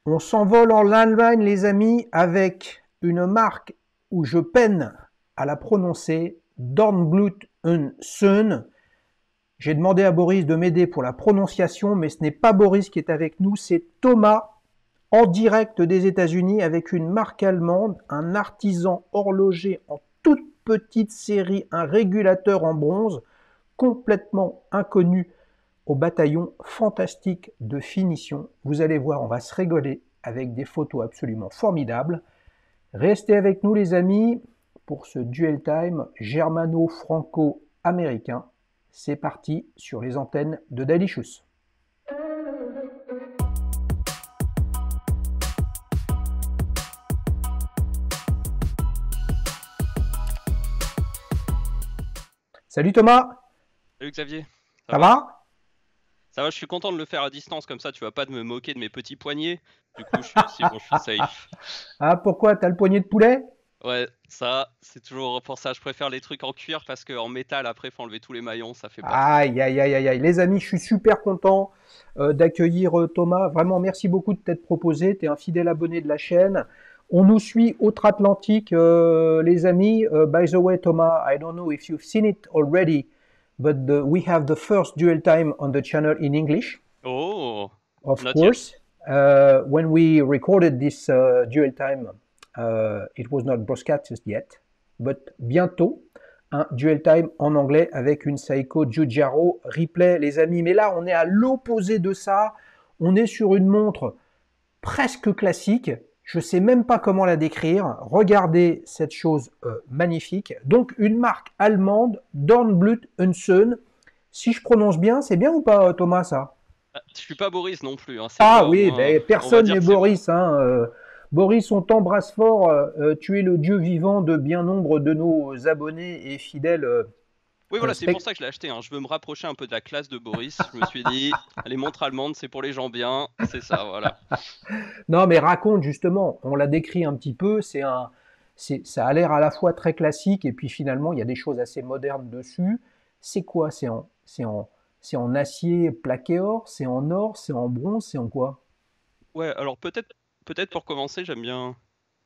On s'envole en Allemagne, les amis, avec une marque où je peine à la prononcer, Dornblut und Söhn. J'ai demandé à Boris de m'aider pour la prononciation, mais ce n'est pas Boris qui est avec nous, c'est Thomas, en direct des États-Unis, avec une marque allemande, un artisan horloger en toute petite série, un régulateur en bronze, complètement inconnu au bataillon fantastique de finition. Vous allez voir, on va se rigoler avec des photos absolument formidables. Restez avec nous les amis pour ce duel time germano-franco-américain. C'est parti sur les antennes de Dalicious. Salut Thomas, Salut Xavier, ça ça va? va? Ça va, je suis content de le faire à distance comme ça, tu vas pas de me moquer de mes petits poignets. Du coup, c'est bon, je suis safe. Ah pourquoi, t'as le poignet de poulet? Ouais, ça, c'est toujours pour ça. Je préfère les trucs en cuir parce qu'en métal, après, faut enlever tous les maillons, ça fait pas très Aïe, beau. aïe, aïe, aïe, aïe. Les amis, je suis super content d'accueillir Thomas. Vraiment, merci beaucoup de t'être proposé. Tu es un fidèle abonné de la chaîne. On nous suit outre-Atlantique, les amis. By the way, Thomas, I don't know if you've seen it already, but we have the first dual time on the channel in English, Oh, of not yet. course. When we recorded this dual time, it was not broadcasted yet, but bientôt un dual time en anglais avec une Seiko Giugiaro replay, les amis. Mais là, on est à l'opposé de ça. On est sur une montre presque classique. Je ne sais même pas comment la décrire. Regardez cette chose magnifique. Donc, une marque allemande, Dornblut und Söhn. Si je prononce bien, c'est bien ou pas, Thomas, ça? Ah, je suis pas Boris non plus, hein, c'est Ah toi au oui, moins. ben, On va personne dire n'est que c'est bon. Boris. Hein. Boris, on t'embrasse fort. Tu es le dieu vivant de bien nombre de nos abonnés et fidèles Oui, voilà, c'est pour spectateurs. ça que je l'ai acheté, hein. Je veux me rapprocher un peu de la classe de Boris. Je me suis dit, les montres allemandes, c'est pour les gens bien, c'est ça, voilà. Non, mais raconte justement, on l'a décrit un petit peu, ça a l'air à la fois très classique et puis finalement il y a des choses assez modernes dessus. C'est quoi? C'est en acier plaqué or, c'est en bronze, c'est en quoi? Ouais, alors peut-être pour commencer, j'aime bien.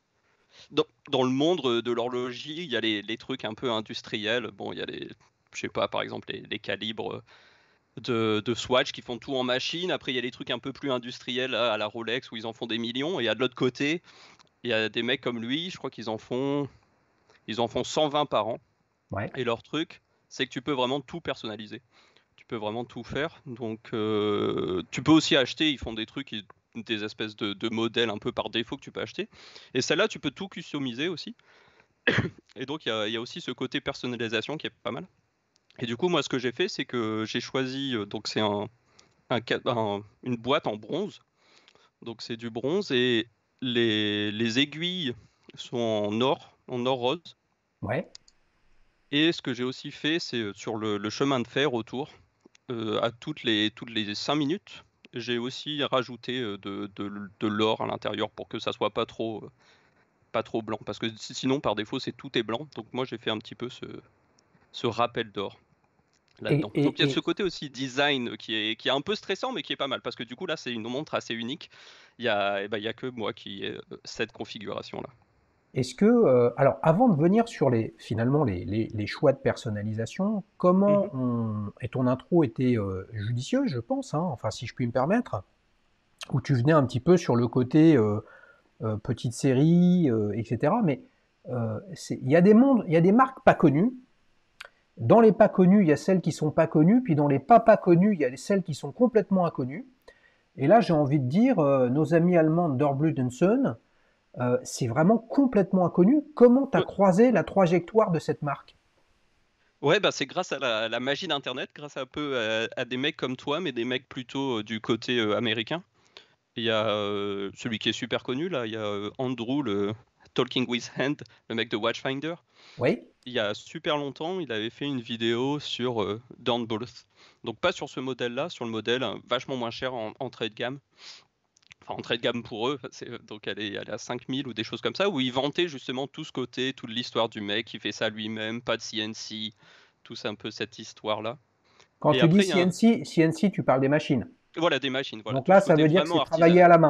Dans le monde de l'horlogerie, il y a les trucs un peu industriels. Bon, il y a je sais pas, par exemple, les calibres de Swatch qui font tout en machine. Après, il y a les trucs un peu plus industriels à la Rolex où ils en font des millions. Et de l'autre côté, il y a des mecs comme lui, je crois ils en font 120 par an. Ouais. Et leur truc, c'est que tu peux vraiment tout personnaliser. Tu peux vraiment tout faire. Donc, tu peux aussi acheter. Ils font des trucs, des espèces de modèles un peu par défaut que tu peux acheter. Et celle-là, tu peux tout customiser aussi. Et donc, il y a aussi ce côté personnalisation qui est pas mal. Et du coup, moi, ce que j'ai fait, c'est que j'ai choisi, donc c'est une boîte en bronze. Donc, c'est du bronze et les aiguilles sont en or rose. Ouais. Et ce que j'ai aussi fait, c'est sur le chemin de fer autour, à toutes les 5 minutes, j'ai aussi rajouté de l'or à l'intérieur pour que ça soit pas trop blanc. Parce que sinon, par défaut, c'est tout est blanc. Donc, moi, j'ai fait un petit peu ce rappel d'or Et, là-dedans. Donc et, il y a ce et, côté aussi design qui est un peu stressant mais qui est pas mal parce que du coup là c'est une montre assez unique. Il y a que moi qui ai cette configuration là. Est-ce que, alors avant de venir sur finalement les choix de personnalisation, Mhm. et ton intro était judicieuse, je pense, hein, enfin si je puis me permettre, où tu venais un petit peu sur le côté petite série, etc. Mais il y a des mondes, il y a des marques pas connues. Dans les pas connus, il y a celles qui sont pas connues, puis dans les pas connus, il y a celles qui sont complètement inconnues. Et là, j'ai envie de dire, nos amis allemands d'Orbludensen, c'est vraiment complètement inconnu. Comment tu as Ouais, croisé la trajectoire de cette marque? ouais, bah c'est grâce à la magie d'Internet, grâce un peu à des mecs comme toi, mais des mecs plutôt du côté américain. Il y a celui qui est super connu là, il y a Andrew, le Talking with Hand, le mec de Watchfinder. Oui. Il y a super longtemps, il avait fait une vidéo sur Downbirth. Donc pas sur ce modèle-là, sur le modèle vachement moins cher en entrée de gamme. Enfin, entrée de gamme pour eux, donc elle est à 5000 ou des choses comme ça, où ils vantaient justement tout ce côté, toute l'histoire du mec qui fait ça lui-même, pas de CNC, tout ça un peu cette histoire-là. Quand Et tu dis après, il y a CNC, CNC, tu parles des machines. voilà, des machines, voilà, Donc tout là, ce ça côté veut dire que vraiment c'est travaillé artisanal. à la main.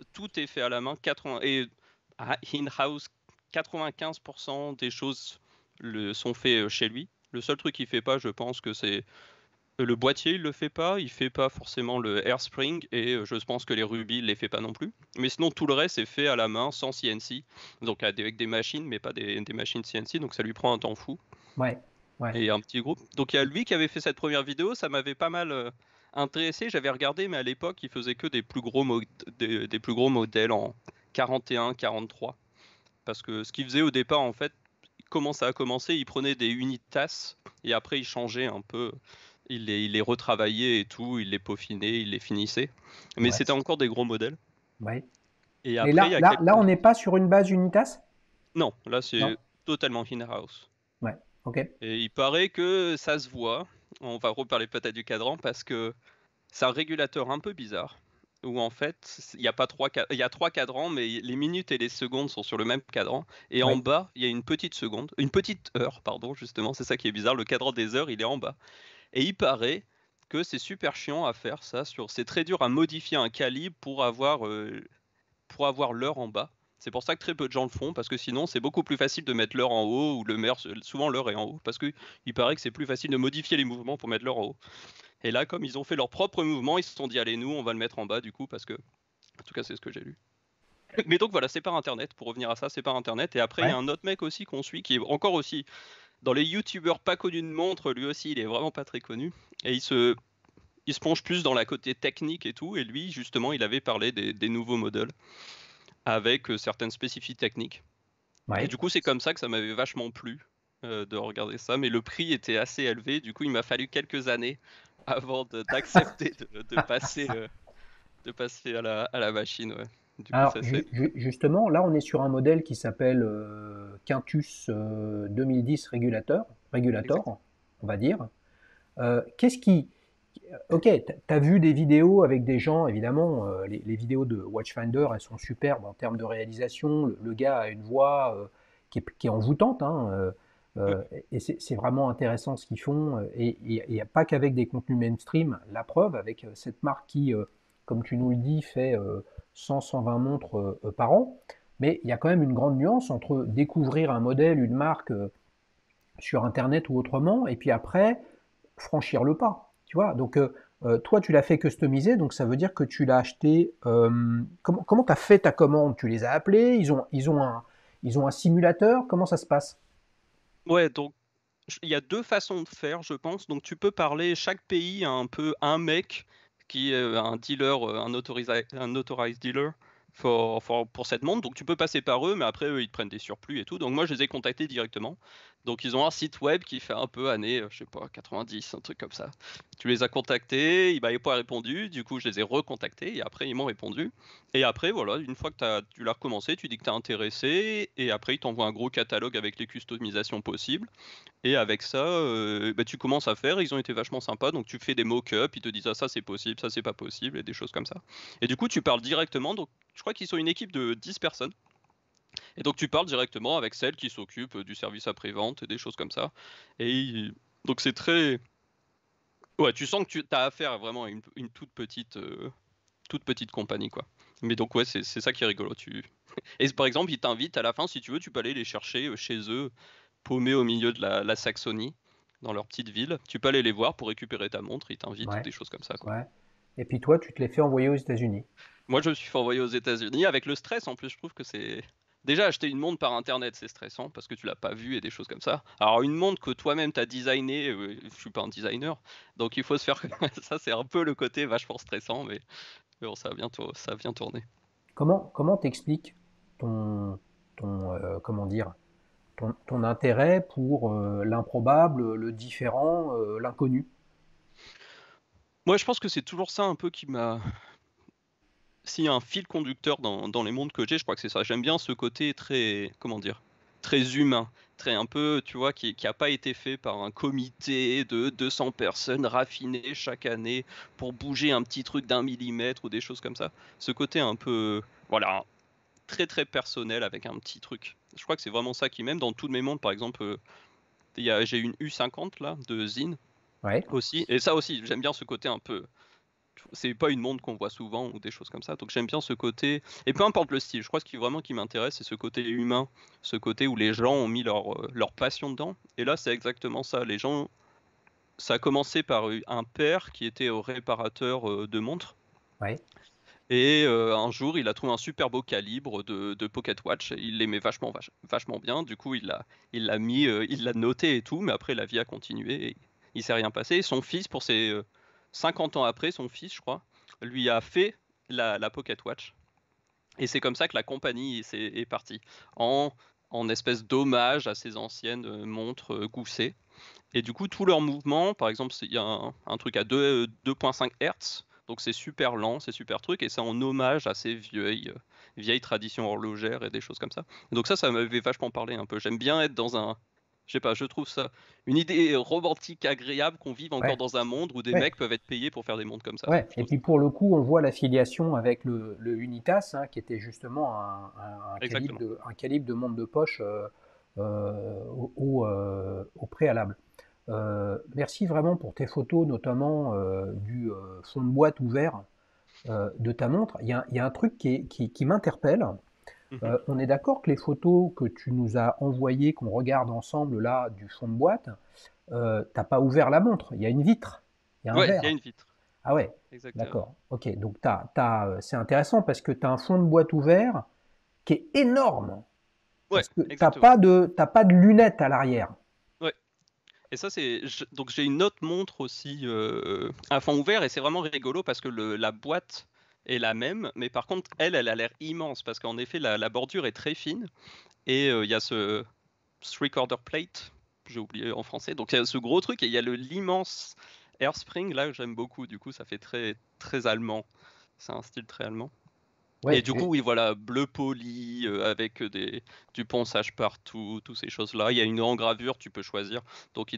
tout est fait à la main. 80 et in-house, 95% des choses sont faites chez lui. Le seul truc qu'il fait pas, je pense que c'est le boîtier, il le fait pas. Il fait pas forcément le airspring et je pense que les rubis, il les fait pas non plus. Mais sinon, tout le reste est fait à la main, sans CNC. Donc avec des machines, mais pas des machines CNC. Donc ça lui prend un temps fou. Ouais, ouais, Et un petit groupe. Donc il y a lui qui avait fait cette première vidéo, ça m'avait pas mal intéressé. J'avais regardé, mais à l'époque, il faisait que des plus gros modèles en 41, 43. Parce que ce qu'il faisait au départ, en fait, comment ça a commencé, il prenait des unitas et après il changeait un peu. Il les retravaillait et tout, il les peaufinait, il les finissait. Mais ouais, c'était encore des gros modèles. ouais. Et Mais après, il y a là, quelques... on n'est pas sur une base Unitas? Non, là c'est Non? totalement in-house. Ouais, ok. Et il paraît que ça se voit. On va reparler peut-être du cadran parce que c'est un régulateur un peu bizarre où en fait il y a pas il y a trois cadrans mais les minutes et les secondes sont sur le même cadran et en Ouais, bas il y a une petite heure pardon justement c'est ça qui est bizarre, le cadran des heures il est en bas et il paraît que c'est super chiant à faire ça c'est très dur à modifier un calibre pour avoir l'heure en bas. C'est pour ça que très peu de gens le font, parce que sinon c'est beaucoup plus facile de mettre l'heure en haut, ou souvent l'heure est en haut, parce que il paraît que c'est plus facile de modifier les mouvements pour mettre l'heure en haut. Et là, comme ils ont fait leur propre mouvement, ils se sont dit allez nous on va le mettre en bas du coup, parce que, en tout cas c'est ce que j'ai lu. Mais donc voilà, c'est par internet, pour revenir à ça, c'est par internet. Et après il y a ouais. un autre mec aussi qu'on suit, qui est encore aussi dans les youtubeurs pas connus de montre, lui aussi il est vraiment pas très connu. Et il se plonge plus dans la côté technique et tout, et lui justement il avait parlé des nouveaux modèles avec certaines spécificités techniques. Et Ouais. du coup, c'est comme ça que ça m'avait vachement plu de regarder ça, mais le prix était assez élevé. Du coup, il m'a fallu quelques années avant d'accepter de passer à la machine. Ouais. Du coup, Alors, ça c'est. justement, là, on est sur un modèle qui s'appelle Quintus 2010 Exact. Regulator, on va dire. Qu'est-ce qui... Ok, t'as vu des vidéos avec des gens, évidemment, les vidéos de Watchfinder, elles sont superbes en termes de réalisation. Le gars a une voix qui est envoûtante, hein, Mm. et c'est vraiment intéressant ce qu'ils font. Et il n'y a pas qu'avec des contenus mainstream, la preuve, avec cette marque qui, comme tu nous le dis, fait 100-120 montres par an. Mais il y a quand même une grande nuance entre découvrir un modèle, une marque sur Internet ou autrement, et puis après, franchir le pas. Tu vois, donc toi, tu l'as fait customiser, donc ça veut dire que tu l'as acheté. Comment tu as fait ta commande? Tu les as appelés? Ils ont un simulateur? Comment ça se passe? Ouais, donc il y a deux façons de faire, je pense. Donc tu peux parler, chaque pays a un peu un mec qui est un dealer, un authorized dealer pour cette montre. Donc tu peux passer par eux, mais après eux ils te prennent des surplus et tout. Donc moi je les ai contactés directement. Donc ils ont un site web qui fait un peu année, je sais pas, 90, un truc comme ça. Tu les as contactés, ils m'avaient pas répondu, du coup je les ai recontactés et après ils m'ont répondu. Et après voilà, une fois que tu l'as recommencé, tu dis que tu es intéressé et après ils t'envoient un gros catalogue avec les customisations possibles. Et avec ça, bah, tu commences à faire. Ils ont été vachement sympas. Donc tu fais des mock-ups. Ils te disent ah, ça c'est possible, ça c'est pas possible, et des choses comme ça. Et du coup, tu parles directement. Donc je crois qu'ils sont une équipe de 10 personnes. Et donc tu parles directement avec celle qui s'occupe du service après-vente et des choses comme ça. Donc c'est très. Ouais, tu sens que tu as affaire à vraiment à une toute petite compagnie, quoi. Mais donc ouais, c'est ça qui est rigolo. Et par exemple, ils t'invitent à la fin, si tu veux, tu peux aller les chercher chez eux, paumés au milieu de la Saxonie, dans leur petite ville. Tu peux aller les voir pour récupérer ta montre, ils t'invitent ou Ouais, des choses comme ça, quoi. ouais. Et puis toi, tu te les fais envoyer aux États-Unis. Moi, je me suis fait envoyer aux États-Unis avec le stress en plus. Je trouve que c'est. Déjà, acheter une montre par internet, c'est stressant parce que tu l'as pas vue et des choses comme ça. Alors, une montre que toi-même t'as designé, je suis pas un designer, donc il faut se faire. Ça, c'est un peu le côté vachement stressant, mais bon, ça va bien tourner. Comment t'expliques comment dire, ton intérêt pour l'improbable, le différent, l'inconnu? Moi, je pense que c'est toujours ça un peu qui m'a. S'il y a un fil conducteur dans les mondes que j'ai, je crois que c'est ça. J'aime bien ce côté très, comment dire, très humain, très un peu, tu vois, qui a pas été fait par un comité de 200 personnes raffinées chaque année pour bouger un petit truc d'1 millimètre ou des choses comme ça. Ce côté un peu, voilà, très très personnel avec un petit truc. Je crois que c'est vraiment ça qui m'aime dans toutes mes montres. Par exemple, j'ai une U50 là de Zine Ouais, aussi, et ça aussi, j'aime bien ce côté un peu. c'est pas une montre qu'on voit souvent ou des choses comme ça. Donc j'aime bien ce côté, et peu importe le style, je crois que ce qui vraiment qui m'intéresse, c'est ce côté humain, ce côté où les gens ont mis leur passion dedans. Et là, c'est exactement ça. Les gens, ça a commencé par un père qui était réparateur de montres. Ouais. Et un jour, il a trouvé un super beau calibre de Pocket Watch. Il l'aimait vachement bien. Du coup, il l'a mis, il l'a noté et tout. Mais après, la vie a continué et il s'est rien passé. Et son fils, pour ses 50 ans après, son fils, je crois, lui a fait la Pocket Watch. Et c'est comme ça que la compagnie est partie. En, en espèce d'hommage à ces anciennes montres Gousset. Et du coup, tous leurs mouvements, par exemple, il y a un truc à 2,5 Hz, donc c'est super lent, c'est super truc, et c'est en hommage à ces vieilles traditions horlogères et des choses comme ça. Et donc ça m'avait vachement parlé un peu. J'aime bien être dans un, je sais pas, je trouve ça une idée romantique agréable qu'on vive encore Ouais. dans un monde où des Ouais. mecs peuvent être payés pour faire des montres comme ça. Ouais. Je Et trouve puis pour le coup, on voit l'affiliation avec le Unitas, hein, qui était justement exactement. un calibre de montre de poche au préalable. Merci vraiment pour tes photos, notamment du fond de boîte ouvert de ta montre. Il y a un truc qui m'interpelle. Mhm. On est d'accord que les photos que tu nous as envoyées, qu'on regarde ensemble là du fond de boîte, t'as pas ouvert la montre. Il y a une vitre, il y a un Ouais, il y a verre. une vitre, Ah ouais, exactement. d'accord. Ok, donc c'est intéressant parce que tu as un fond de boîte ouvert qui est énorme. Ouais, Parce que exactement. t'as pas de lunettes à l'arrière. Ouais. Et ça, donc j'ai une autre montre aussi à fond ouvert et c'est vraiment rigolo parce que la boîte est la même, mais par contre, elle a l'air immense parce qu'en effet, la bordure est très fine et il y a ce three-quarter plate, j'ai oublié en français, donc il y a ce gros truc et il y a l'immense airspring là que j'aime beaucoup, du coup, ça fait très, très allemand. C'est un style très allemand. Et Ouais, du coup, oui, voilà, bleu poli, avec du ponçage partout, toutes ces choses-là. Il y a une engravure, tu peux choisir. Donc,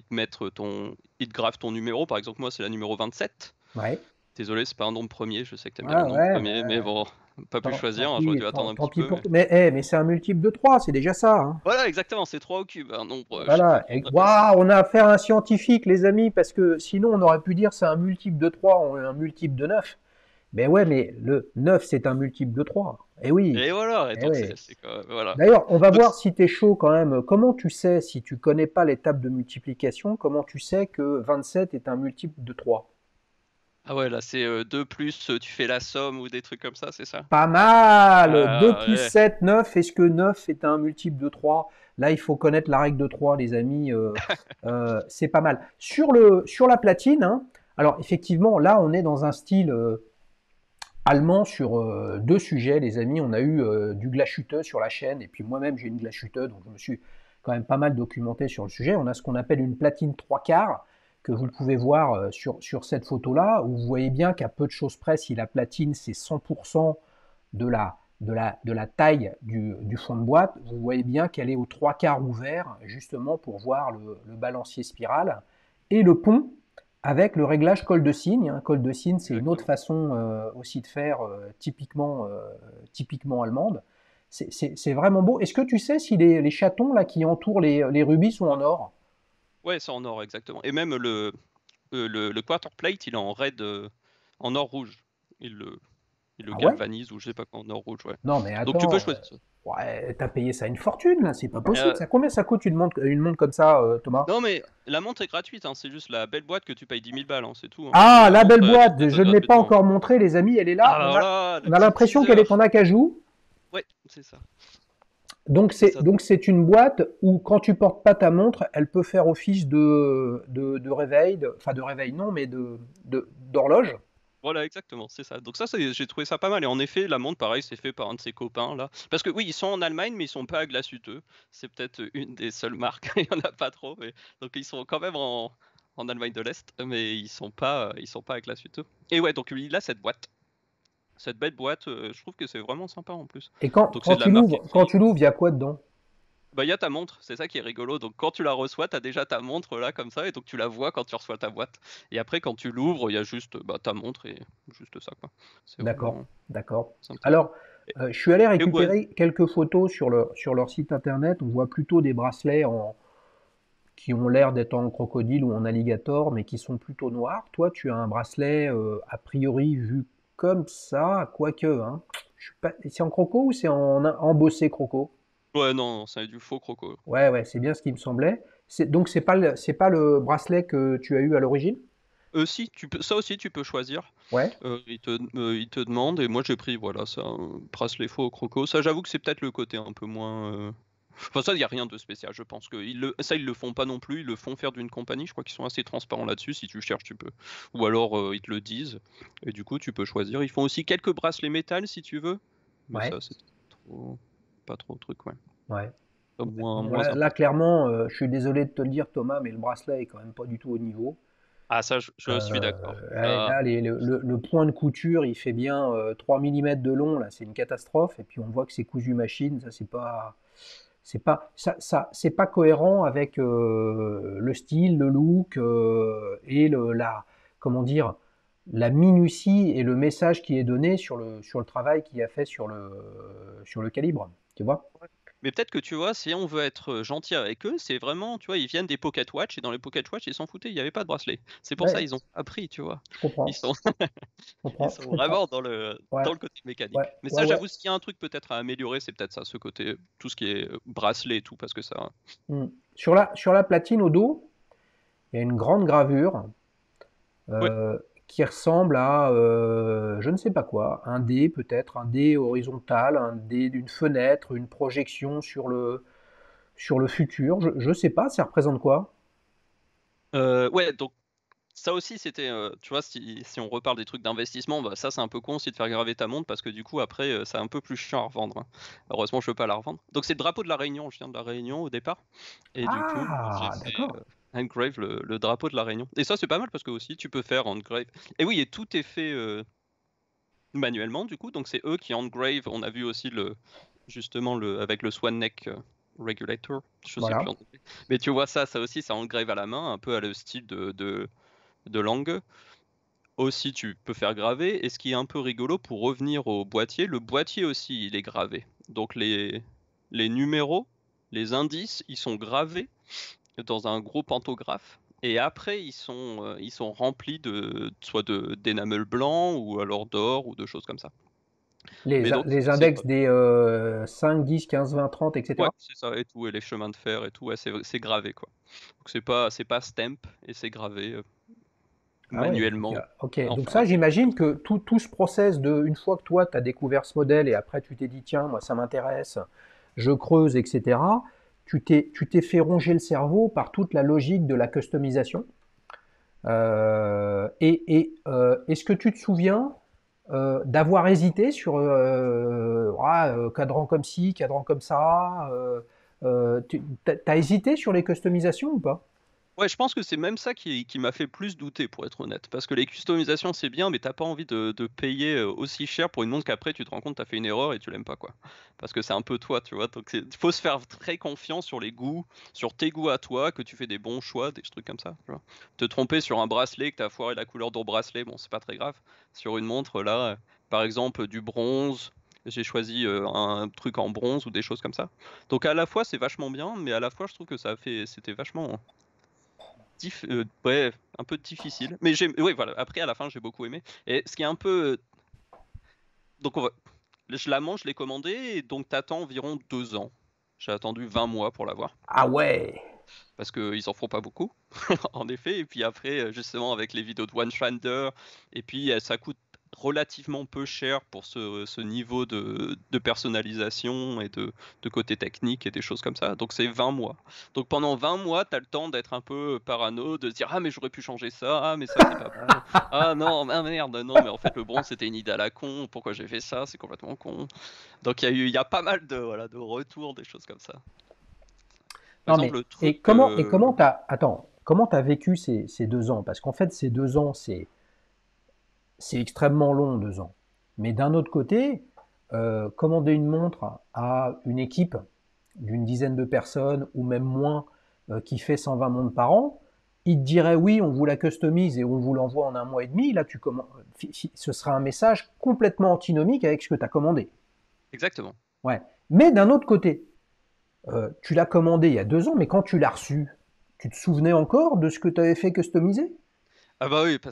ils te gravent ton numéro. Par exemple, moi, c'est la numéro 27. ouais. Désolé, c'est pas un nombre premier. Je sais que t'aimes bien les Ah nombres ouais, premiers, mais bon, pas pu choisir, hein, j'aurais dû attendre un tant petit pis peu. pour Mais... toi. Mais c'est un multiple de 3, c'est déjà ça, hein. Voilà, exactement, c'est 3 au cube, un nombre, je sais plus Voilà. comment on appelle ça. Waouh, on a affaire à un scientifique, les amis, parce que sinon on aurait pu dire c'est un multiple de 3 ou un multiple de 9. Mais ouais, mais le 9 c'est un multiple de 3. Eh oui, Et voilà, et eh donc oui. voilà. D'ailleurs, on va Donc, voir si tu es chaud quand même. Comment tu sais, si tu connais pas l'étape de multiplication, comment tu sais que 27 est un multiple de 3? ah ouais, là, c'est 2 plus, tu fais la somme ou des trucs comme ça, c'est ça? Pas mal! 2 Ah plus ouais. 7, 9. Est-ce que 9 est un multiple de 3? Là, il faut connaître la règle de 3, les amis. C'est pas mal. Sur la platine, hein, alors effectivement, là, on est dans un style allemand sur deux sujets, les amis. On a eu du glashütte sur la chaîne, et puis moi-même, j'ai une glashütte, donc je me suis quand même pas mal documenté sur le sujet. On a ce qu'on appelle une platine 3 quarts, que vous Voilà. pouvez voir sur cette photo-là, où vous voyez bien qu'à peu de choses près, si la platine, c'est 100% de la taille du fond de boîte, vous voyez bien qu'elle est aux 3 quarts ouvert, justement pour voir le balancier spiral. Et le pont, avec le réglage col de cygne, hein. Col de cygne, c'est une autre Exactement. façon aussi de faire typiquement allemande. C'est vraiment beau. Est-ce que tu sais si les chatons là, qui entourent les rubis sont en or? Ouais, c'est en or, exactement. Et même le quarter plate, il est en raid, en or rouge. Il le, il le Ah ouais? galvanise ou je sais pas quoi, en or rouge, ouais. Non mais Donc tu peux attends, choisir ça. ouais, t'as payé ça une fortune là, c'est pas possible. Euh, Ça, combien ça coûte une montre comme ça, Thomas? non, mais la montre est gratuite, hein, c'est juste la belle boîte que tu payes 10 000 balles, hein, c'est tout, hein. Mais Ah, la la montre, belle elle boîte, est je faite ne l'ai pas gratuitement. encore montrée, les amis, elle est là. Ah bah voilà, le On a petit l'impression qu'elle teaser. est en acajou. Ouais, c'est ça. C'est ça. Donc c'est une boîte où quand tu portes pas ta montre, elle peut faire office de réveil, enfin de réveil non, mais d'horloge. Voilà, exactement, c'est ça. Donc ça, j'ai trouvé ça pas mal. Et en effet, la montre, pareil, c'est fait par un de ses copains, là. Parce que oui, ils sont en Allemagne, mais ils sont pas à Glashütte. C'est peut-être une des seules marques. Il y en a pas trop. Donc ils sont quand même en Allemagne de l'Est, mais ils sont pas à Glashütte. Et ouais, donc il a cette boîte. Cette belle boîte, je trouve que c'est vraiment sympa en plus. Et Donc c'est de la marque quand écrit. tu l'ouvres, il y a quoi dedans? Bah, il y a ta montre, c'est ça qui est rigolo. Donc quand tu la reçois, tu as déjà ta montre là comme ça, et donc tu la vois quand tu reçois ta boîte. Et après, quand tu l'ouvres, il y a juste bah, ta montre et juste ça, quoi. C'est D'accord, vraiment d'accord. sympa. Alors, Et, je suis allé et ouais, récupérer quelques photos sur leur site internet. On voit plutôt des bracelets qui ont l'air d'être en crocodile ou en alligator, mais qui sont plutôt noirs. Toi, tu as un bracelet, a priori, vu comme ça, quoique, hein. Je suis pas... C'est en croco ou c'est en embossé croco? Ouais, non, non, c'est du faux croco. Ouais, ouais, c'est bien ce qui me semblait. Donc, c'est pas le bracelet que tu as eu à l'origine? Si, ça aussi, tu peux choisir. Ouais, Il te demande, et moi j'ai pris, voilà, ça, bracelet faux croco. Ça, j'avoue que c'est peut-être le côté un peu moins. Enfin, ça, il n'y a rien de spécial. Je pense que ça, ils le font pas non plus. Ils le font faire d'une compagnie. Je crois qu'ils sont assez transparents là-dessus. Si tu cherches, tu peux. Ou alors, ils te le disent. Et du coup, tu peux choisir. Ils font aussi quelques bracelets métal si tu veux. Mais ouais, ça, c'est trop... pas trop truc, ouais. ouais. Bon, Moins là, important. clairement, je suis désolé de te le dire, Thomas, mais le bracelet est quand même pas du tout au niveau. Ah, ça, je suis d'accord. Ouais, là, le point de couture, il fait bien 3 mm de long, là, c'est une catastrophe. Et puis on voit que c'est cousu machine, ça c'est pas cohérent avec le style, le look et comment dire, la minutie et le message qui est donné sur le travail qui a fait sur le calibre. Tu vois? Mais peut-être que tu vois, si on veut être gentil avec eux, c'est vraiment, tu vois, ils viennent des Pocket Watch et dans les Pocket Watch, ils s'en foutaient, il y avait pas de bracelet. C'est pour ça Ouais, ils ont appris, tu vois? je Ils comprends, sont ils je sont comprends. vraiment Ouais, dans le côté ouais, mécanique. Mais ouais, ça, ouais. j'avoue, s'il y a un truc peut-être à améliorer, c'est peut-être ça, ce côté, tout ce qui est bracelet et tout, parce que ça. Mm. Sur la platine au dos, il y a une grande gravure Ouais, euh, qui ressemble à je ne sais pas quoi, un dé peut-être, un dé horizontal, un dé d'une fenêtre, une projection sur le futur. Je ne sais pas, ça représente quoi? ouais, donc ça aussi, c'était, tu vois, si on reparle des trucs d'investissement, bah, ça, c'est un peu con aussi de faire graver ta montre parce que du coup, après, c'est un peu plus chiant à revendre, hein. Heureusement, je veux pas la revendre. Donc c'est le drapeau de la Réunion, je viens de la Réunion au départ et du coup, j'ai Ah, fait, d'accord. engrave le drapeau de la Réunion et ça, c'est pas mal parce que aussi tu peux faire engrave et oui et tout est fait, manuellement du coup, donc c'est eux qui engrave. On a vu aussi justement le avec le Swan Neck, Regulator, je sais plus en Voilà. anglais. Mais tu vois ça aussi, ça engrave à la main, un peu à le style de Lang. Aussi, tu peux faire graver. Et ce qui est un peu rigolo, pour revenir au boîtier, le boîtier aussi, il est gravé. Donc les numéros, les indices, ils sont gravés dans un gros pantographe. Et après, ils sont remplis soit d'énamel blanc ou alors d'or ou de choses comme ça. Mais donc, Les c'est index des 5, 10, 15, 20, 30, ouais, etc. c'est ça et tout, et les chemins de fer et tout, ouais, c'est gravé quoi. Donc c'est pas stamp et c'est gravé Ah ouais, donc manuellement. ok. Donc Enfin, ça, j'imagine que tout ce process de, une fois que toi, tu as découvert ce modèle et après tu t'es dit, tiens, moi ça m'intéresse, je creuse, etc., tu t'es fait ronger le cerveau par toute la logique de la customisation. Est-ce que tu te souviens d'avoir hésité sur cadran comme ci, cadran comme ça t'as hésité sur les customisations ou pas? ouais, je pense que c'est même ça qui m'a fait plus douter, pour être honnête. Parce que les customisations, c'est bien, mais t'as pas envie de payer aussi cher pour une montre qu'après tu te rends compte que t'as fait une erreur et tu l'aimes pas, quoi. Parce que c'est un peu toi, tu vois. Donc il faut se faire très confiance sur les goûts, sur tes goûts à toi, que tu fais des bons choix, des trucs comme ça, tu vois. Te tromper sur un bracelet, que t'as foiré la couleur de bracelet, bon, c'est pas très grave. Sur une montre, là, par exemple, du bronze. J'ai choisi un truc en bronze ou des choses comme ça. Donc à la fois c'est vachement bien, mais à la fois je trouve que c'était vachement ouais, un peu difficile. Mais ouais, voilà. Après, à la fin, j'ai beaucoup aimé. Et ce qui est un peu, donc je la mange, je l'ai commandée, et donc t'attends environ 2 ans. J'ai attendu 20 mois pour l'avoir, Ah ouais. parce qu'ils en font pas beaucoup, en effet. Et puis après, justement, avec les vidéos de One Finder, et puis ça coûte relativement peu cher pour ce niveau de personnalisation et de côté technique et des choses comme ça. Donc c'est 20 mois. Donc pendant 20 mois, tu as le temps d'être un peu parano, de se dire ah mais j'aurais pu changer ça, ah mais ça c'est pas bon, ah non, ah merde, non mais en fait le bronze c'était une idée à la con, pourquoi j'ai fait ça, c'est complètement con. Donc il y a pas mal de, voilà, de retours, des choses comme ça. Par Non exemple mais le truc, comment t'as vécu ces 2 ans? Parce qu'en fait ces 2 ans c'est extrêmement long 2 ans. Mais d'un autre côté, commander une montre à une équipe d'une dizaine de personnes ou même moins qui fait 120 montres par an, ils te diraient oui, on vous la customise et on vous l'envoie en un mois et demi. Là, ce sera un message complètement antinomique avec ce que tu as commandé. exactement. Ouais. Mais d'un autre côté, tu l'as commandé il y a 2 ans, mais quand tu l'as reçu, Tu te souvenais encore de ce que tu avais fait customiser? Ah bah oui,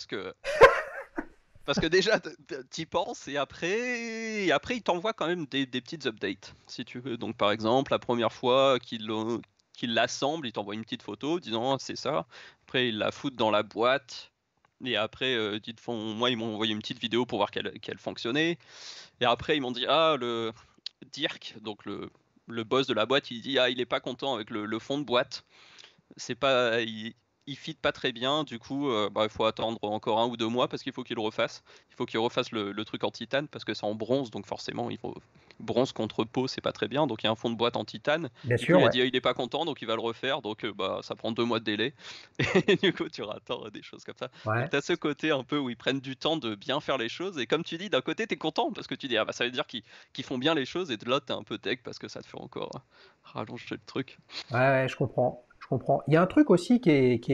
parce que déjà, t'y penses et après il t'envoie quand même des petites updates, si tu veux. Donc par exemple, la première fois qu'il l'assemble, il t'envoie une petite photo disant: «Ah, c'est ça». Après, ils la foutent dans la boîte et après, moi, ils m'ont envoyé une petite vidéo pour voir qu'elle fonctionnait et après ils m'ont dit: «Ah, le Dirk», donc le boss de la boîte, il dit: «Ah, il est pas content avec le fond de boîte». C'est pas il fit pas très bien, du coup, bah, il faut attendre encore 1 ou 2 mois parce qu'il faut qu'il le refasse. Il faut qu'il refasse le truc en titane parce que c'est en bronze, donc forcément il faut bronze contre peau, c'est pas très bien, donc il y a un fond de boîte en titane. Bien Du coup, sûr, il a ouais. dit: «Ah, il est pas content», donc il va le refaire, donc bah, ça prend 2 mois de délai et du coup, tu rattends des choses comme ça. Donc Ouais. tu as ce côté un peu où ils prennent du temps de bien faire les choses et comme tu dis, d'un côté, tu es content parce que tu dis: «Ah bah, ça veut dire qu'ils font bien les choses» et de l'autre, tu es un peu deg parce que ça te fait encore rallonger le truc. Ouais, ouais, je comprends. Je comprends. Il y a un truc aussi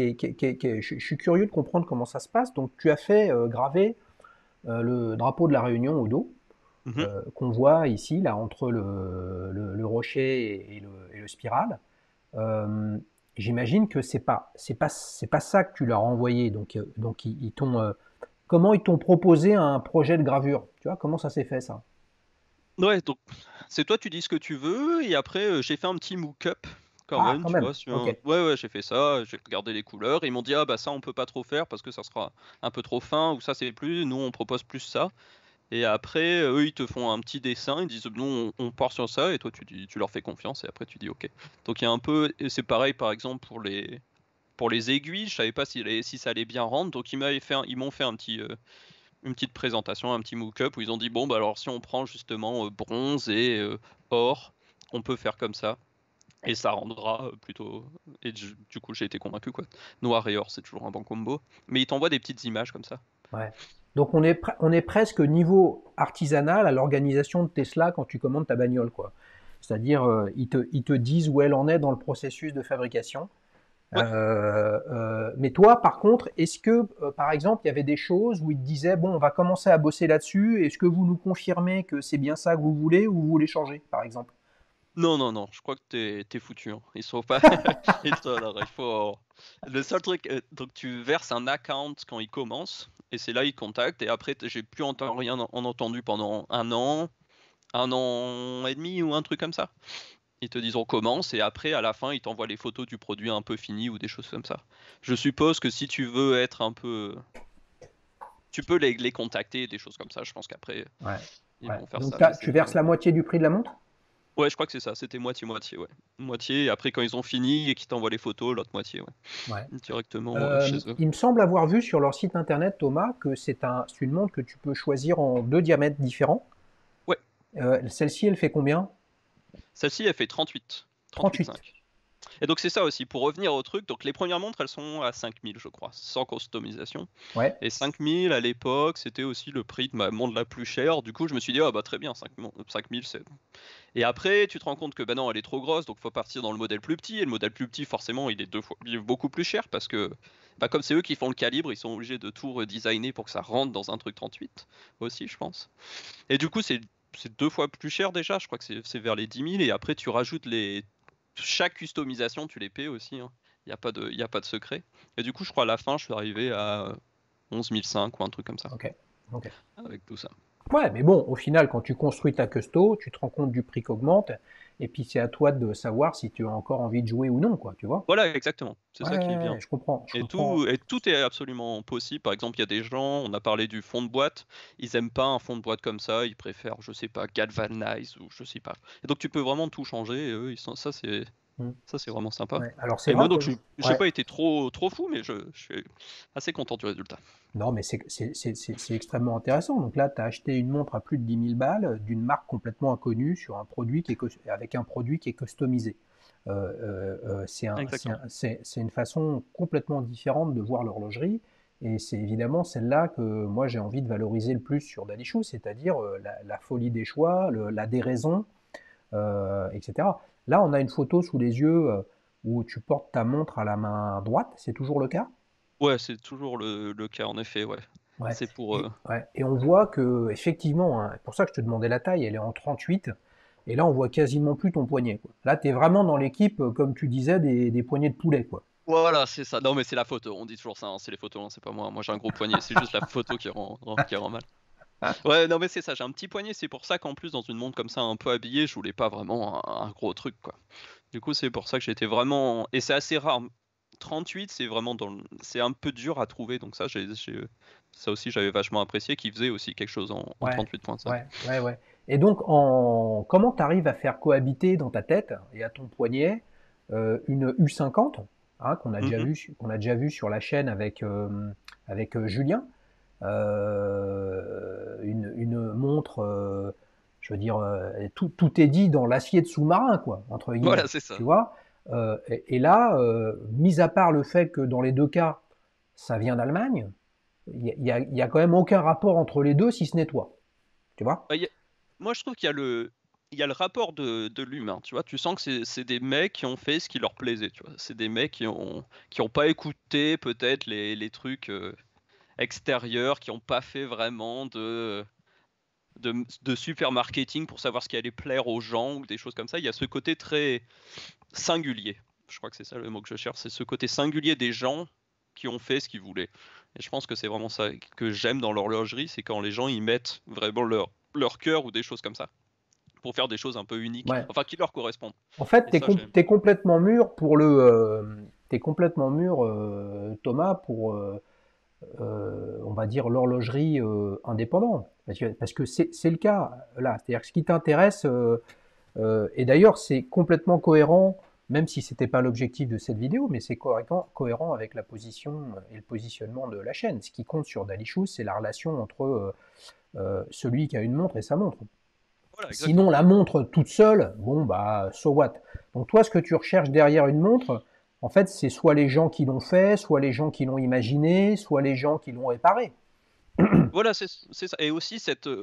je suis curieux de comprendre comment ça se passe. Donc, tu as fait graver le drapeau de la Réunion au dos, Mmh. qu'on voit ici, là, entre le rocher et le spiral. Euh, J'imagine que c'est pas ça que tu leur as envoyé. Donc ils t'ont, comment ils t'ont proposé un projet de gravure? Tu vois, comment ça s'est fait ça? Ouais, donc c'est toi, tu dis ce que tu veux et après, j'ai fait un petit mock-up quand Ah, même, quand tu même. vois? Sur Ok. un Ouais, ouais, j'ai fait ça, j'ai regardé les couleurs. Ils m'ont dit: «Ah bah ça, on peut pas trop faire parce que ça sera un peu trop fin ou ça, c'est plus nous, on propose plus ça» et après, eux, ils te font un petit dessin, ils disent: «Nous, on part sur ça» et toi, tu leur fais confiance et après tu dis: «OK». Donc il y a un peu et c'est pareil, par exemple, pour les aiguilles, je savais pas si ça allait bien rendre, donc ils m'ont fait une petite présentation, un petit mock-up où ils ont dit: «Bon, bah, alors si on prend justement, bronze et or, on peut faire comme ça et ça rendra, plutôt» et du coup, j'ai été convaincu, quoi. Noir et or, c'est toujours un bon combo, mais ils t'envoient des petites images comme ça. Ouais. Donc on est presque niveau artisanal à l'organisation de Tesla quand tu commandes ta bagnole, quoi. C'est-à-dire, ils te disent où elle en est dans le processus de fabrication. Ouais. Mais toi, par contre, est-ce que, par exemple, il y avait des choses où ils te disaient, bon, on va commencer à bosser là-dessus, est-ce que vous nous confirmez que c'est bien ça que vous voulez ou vous voulez changer, par exemple? Non, non, non, je crois que t'es foutu, hein. Ils sont pas alors il faut le seul truc, donc tu verses un account quand ils commencent et c'est là ils contactent et après j'ai plus rien en entendu pendant 1 an et demi ou un truc comme ça. Ils te disent: «On commence» et après à la fin, ils t'envoient les photos du produit un peu fini ou des choses comme ça. Je suppose que si tu veux être un peu tu peux les contacter, des choses comme ça. Je pense qu'après, Ouais. ils Ouais. vont faire Donc ça, mais tu c'est verses la moitié du prix de la montre? ouais, je crois que c'est ça, c'était moitié-moitié, ouais. Moitié et après quand ils ont fini et qu'ils t'envoient les photos, l'autre moitié, ouais, Ouais. directement, chez eux. Il me semble avoir vu sur leur site internet, Thomas, que c'est une montre que tu peux choisir en deux diamètres différents. Ouais, Celle-ci, elle fait combien? celle-ci, elle fait 38. 38,5. Et donc c'est ça aussi, pour revenir au truc, donc les premières montres, elles sont à 5 000, je crois, sans customisation. Ouais. Et 5 000 à l'époque, c'était aussi le prix de ma montre la plus chère. Du coup, je me suis dit: «Ah bah très bien, 5 000 c'est» et après, tu te rends compte que, bah non, elle est trop grosse, donc faut partir dans le modèle plus petit et le modèle plus petit, forcément, il est beaucoup plus cher parce que, bah, comme c'est eux qui font le calibre, ils sont obligés de tout redesigner pour que ça rentre dans un truc 38 aussi, je pense. Et du coup, c'est 2 fois plus cher déjà, je crois que c'est vers les 10 000 et après tu rajoutes les chaque customisation, tu les paies aussi, hein. Il y a pas de secret et du coup, je crois à la fin, je suis arrivé à 11 500 ou un truc comme ça, Ok. Ok. avec tout ça. Ouais, mais bon, au final, quand tu construis ta custo, tu te rends compte du prix qu'augmente, et puis c'est à toi de savoir si tu as encore envie de jouer ou non, quoi, tu vois? Voilà, exactement, c'est Ouais, ça qui est ouais, bien ouais, je comprends, je et comprends. tout est absolument possible. Par exemple, il y a des gens, on a parlé du fond de boîte, ils aiment pas un fond de boîte comme ça, ils préfèrent, je sais pas, galvanize ou je sais pas et donc tu peux vraiment tout changer et eux, ils sont Hmm. ça, c'est vraiment sympa Ouais. Alors c'est et moi vrai que, donc j'ai ouais, pas été trop fou, mais je suis assez content du résultat. non, mais c'est extrêmement intéressant. Donc là, tu as acheté une montre à plus de 10 000 balles d'une marque complètement inconnue sur un produit avec un produit qui est customisé. Exactement. C'est une façon complètement différente de voir l'horlogerie. Et c'est évidemment celle-là que moi j'ai envie de valoriser le plus sur Dalichou, c'est-à-dire la folie des choix, la déraison, etc. Là, on a une photo sous les yeux où tu portes ta montre à la main droite, c'est toujours le cas? Ouais, c'est toujours le cas en effet, ouais. Ouais. C'est pour, Ouais. Et on voit que, effectivement, hein, c'est pour ça que je te demandais la taille, elle est en 38, et là on voit quasiment plus ton poignet, quoi. Là, tu es vraiment dans l'équipe, comme tu disais, des poignets de poulet, quoi. Voilà, c'est ça. Non, mais c'est la photo. On dit toujours ça, hein, c'est les photos, hein, c'est pas moi. Moi, j'ai un gros poignet. C'est juste la photo qui rend mal. Ouais, non, mais c'est ça. J'ai un petit poignet. C'est pour ça qu'en plus, dans une montre comme ça, un peu habillée, je voulais pas vraiment un gros truc, quoi. Du coup, c'est pour ça que j'étais vraiment. Et c'est assez rare. 38, c'est vraiment c'est un peu dur à trouver. Donc ça aussi, j'avais vachement apprécié qu'il faisait aussi quelque chose en Ouais, 38.5. ouais. Et donc, comment tu arrives à faire cohabiter dans ta tête et à ton poignet une U50, hein, Mhm. qu'on a déjà vu sur la chaîne avec Julien, une montre, je veux dire, tout est dit dans l'acier de sous-marin, quoi, entre Voilà, guillemets, c'est ça. tu vois. Et là, mis à part le fait que dans les deux cas, ça vient d'Allemagne, il y a quand même aucun rapport entre les deux, si ce n'est toi, tu vois. Bah, moi, je trouve qu'il y a le rapport de l'humain, tu vois. Tu sens que c'est des mecs qui ont fait ce qui leur plaisait, tu vois. C'est des mecs qui ont pas écouté peut-être les trucs extérieurs, qui ont pas fait vraiment de super marketing pour savoir ce qui allait plaire aux gens ou des choses comme ça. Il y a ce côté très singulier. Je crois que c'est ça le mot que je cherche, c'est ce côté singulier des gens qui ont fait ce qu'ils voulaient. Et je pense que c'est vraiment ça que j'aime dans l'horlogerie, c'est quand les gens y mettent vraiment leur cœur ou des choses comme ça pour faire des choses un peu uniques, Ouais. enfin qui leur correspondent. En fait, Et ça, j'aime. t'es complètement mûr t'es complètement mûr, Thomas, pour, on va dire, l'horlogerie indépendante. Parce que c'est le cas, là. C'est-à-dire que ce qui t'intéresse, et d'ailleurs, c'est complètement cohérent, même si c'était pas l'objectif de cette vidéo, mais c'est cohérent avec la position et le positionnement de la chaîne. Ce qui compte sur Dalichou, c'est la relation entre celui qui a une montre et sa montre. Voilà, Sinon, exactement. la montre toute seule, bon, bah, so what. Donc, toi, ce que tu recherches derrière une montre, en fait, c'est soit les gens qui l'ont fait, soit les gens qui l'ont imaginé, soit les gens qui l'ont réparé. Voilà, c'est ça. Et aussi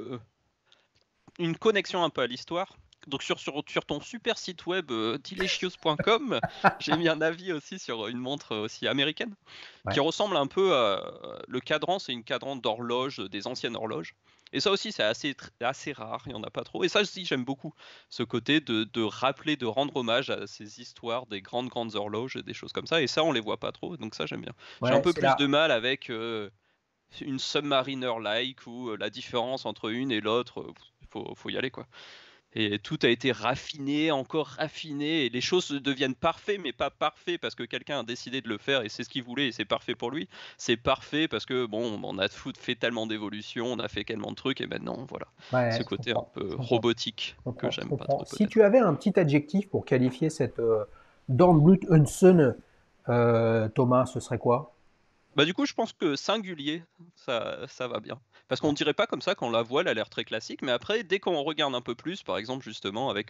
une connexion un peu à l'histoire. Donc sur ton super site web delicious.com, j'ai mis un avis aussi sur une montre aussi américaine qui Ouais. ressemble un peu à le cadran, c'est une cadran d'horloge, des anciennes horloges. Et ça aussi, c'est assez rare, il n'y en a pas trop. Et ça aussi, j'aime beaucoup ce côté de rappeler, de rendre hommage à ces histoires des grandes horloges et des choses comme ça. Et ça, on les voit pas trop, donc ça, j'aime bien. J'ai un Ouais, peu c'est plus de là. mal avec une Submariner-like où la différence entre une et l'autre, faut y aller, quoi. Et tout a été raffiné, encore raffiné, et les choses deviennent parfaites, mais pas parfait parce que quelqu'un a décidé de le faire et c'est ce qu'il voulait et c'est parfait pour lui. C'est parfait parce que bon, on a fait tellement d'évolutions, on a fait tellement de trucs et maintenant voilà, ce Ouais, côté un peu je comprends, robotique que je j'aime pas comprends. trop Si tu peut-être. avais un petit adjectif pour qualifier cette Dornblut Unsen, Thomas, ce serait quoi? Bah du coup, je pense que singulier, ça va bien. Parce qu'on dirait pas comme ça quand on la voit, elle a l'air très classique, mais après, dès qu'on regarde un peu plus, par exemple justement avec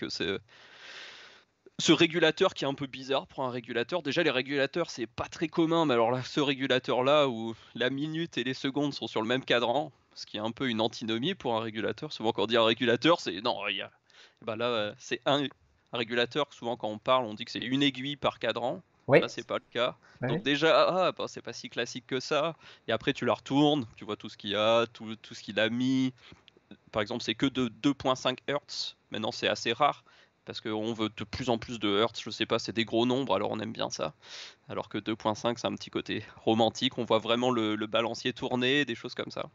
ce régulateur qui est un peu bizarre pour un régulateur. Déjà, les régulateurs, c'est pas très commun, mais alors là, ce régulateur-là, où la minute et les secondes sont sur le même cadran, ce qui est un peu une antinomie pour un régulateur. Souvent, quand on dit un régulateur, c'est non, il y a. Bah là, c'est un régulateur. Souvent, quand on parle, on dit que c'est une aiguille par cadran. Oui. Là, c'est pas le cas. Donc Ouais. déjà, bah, c'est pas si classique que ça. Et après, tu la retournes, tu vois tout ce qu'il y a, tout ce qu'il a mis. Par exemple, c'est que de 2.5 Hz. Maintenant, c'est assez rare parce qu'on veut de plus en plus de Hertz. Je sais pas, c'est des gros nombres, alors on aime bien ça. Alors que 2.5, c'est un petit côté romantique. On voit vraiment le balancier tourner, des choses comme ça.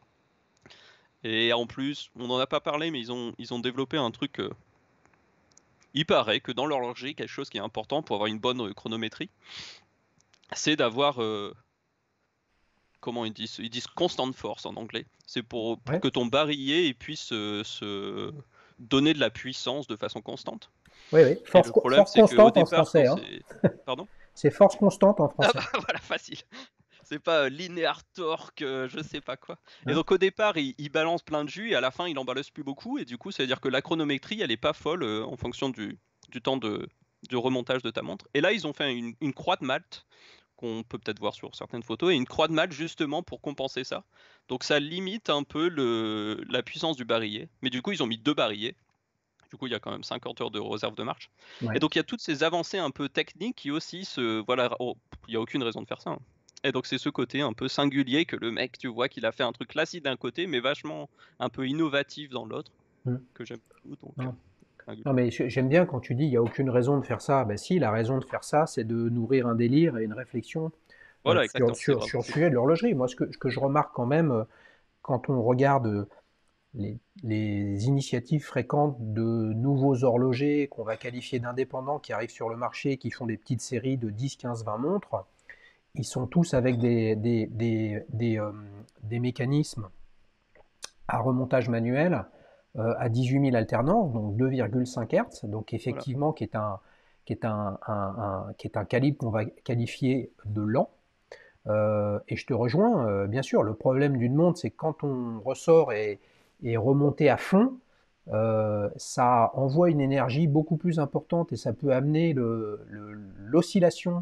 Et en plus, on n'en a pas parlé, mais ils ont développé un truc. Il paraît que dans l'horlogerie, quelque chose qui est important pour avoir une bonne chronométrie, c'est d'avoir comment ils disent constant force en anglais. C'est pour Ouais. que ton barillet il puisse se donner de la puissance de façon constante. Oui, oui. Et le problème, Force c'est qu'au constante en départ, quand français, hein. c'est. Pardon? C'est force constante en Ah français. bah voilà, facile. C'est pas linéaire torque, je sais pas quoi. Et Hein. donc au départ, il balance plein de jus et à la fin, il en balance plus beaucoup. Et du coup, ça veut dire que la chronométrie, elle est pas folle en fonction du temps de remontage de ta montre. Et là, ils ont fait une croix de Malte qu'on peut peut-être voir sur certaines photos, et une croix de Malte justement pour compenser ça. Donc ça limite un peu la puissance du barillet. Mais du coup, ils ont mis deux barillets. Du coup, il y a quand même 50 heures de réserve de marche. Et Ouais. donc, il y a toutes ces avancées un peu techniques qui aussi se. Voilà, oh, il n'y a aucune raison de faire ça, hein. Et donc, c'est ce côté un peu singulier que le mec, tu vois, qu'il a fait un truc classique d'un côté, mais vachement un peu innovatif dans l'autre, Mm. que j'aime beaucoup. Donc, Non. Non, mais j'aime bien quand tu dis il n'y a aucune raison de faire ça. Ben si, la raison de faire ça, c'est de nourrir un délire et une réflexion Voilà, sur, exactement, c'est sur, vraiment sur le c'est ça. sujet de l'horlogerie. Moi, ce que je remarque quand même, quand on regarde les initiatives fréquentes de nouveaux horlogers qu'on va qualifier d'indépendants qui arrivent sur le marché, qui font des petites séries de 10, 15, 20 montres, ils sont tous avec des mécanismes à remontage manuel à 18 000 alternances, donc 2,5 Hz, donc Voilà. effectivement qui est un calibre qu'on va qualifier de lent. Et je te rejoins, bien sûr, le problème d'une montre, c'est que quand on ressort et remonté à fond, ça envoie une énergie beaucoup plus importante et ça peut amener l'oscillation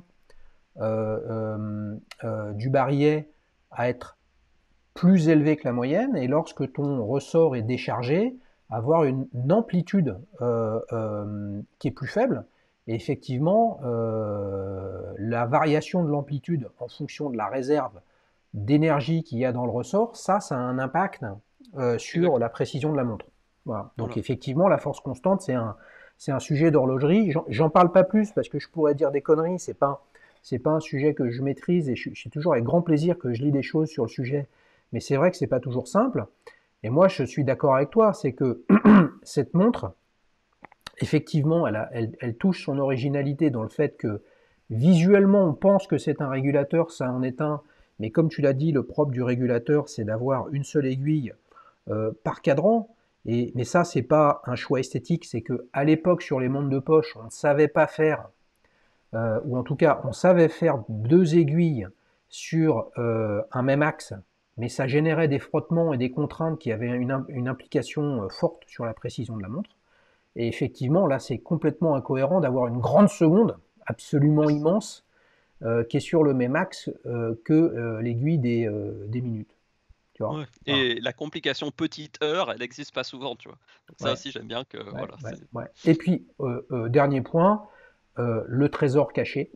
du barillet à être plus élevée que la moyenne, et lorsque ton ressort est déchargé, avoir une amplitude qui est plus faible. Et effectivement, la variation de l'amplitude en fonction de la réserve d'énergie qu'il y a dans le ressort, ça a un impact sur Exact. la précision de la montre. Voilà. Donc Voilà. effectivement, la force constante, c'est un sujet d'horlogerie. J'en parle pas plus parce que je pourrais dire des conneries. C'est pas un sujet que je maîtrise et c'est toujours avec grand plaisir que je lis des choses sur le sujet. Mais c'est vrai que c'est pas toujours simple. Et moi, je suis d'accord avec toi. C'est que cette montre, effectivement, elle touche son originalité dans le fait que visuellement, on pense que c'est un régulateur, ça en est un. Mais comme tu l'as dit, le propre du régulateur, c'est d'avoir une seule aiguille par cadran. Mais ça, c'est pas un choix esthétique, c'est que à l'époque, sur les montres de poche, on ne savait pas faire, ou en tout cas, on savait faire deux aiguilles sur un même axe, mais ça générait des frottements et des contraintes qui avaient une implication forte sur la précision de la montre. Et effectivement, là, c'est complètement incohérent d'avoir une grande seconde, absolument Yes. immense, qui est sur le même axe que l'aiguille des minutes. Tu vois. Ouais. Voilà. Et la complication petite heure, elle n'existe pas souvent, tu vois. Donc ça Ouais, aussi, j'aime bien que ouais, voilà, ouais, c'est ouais. Et puis, dernier point, le trésor caché.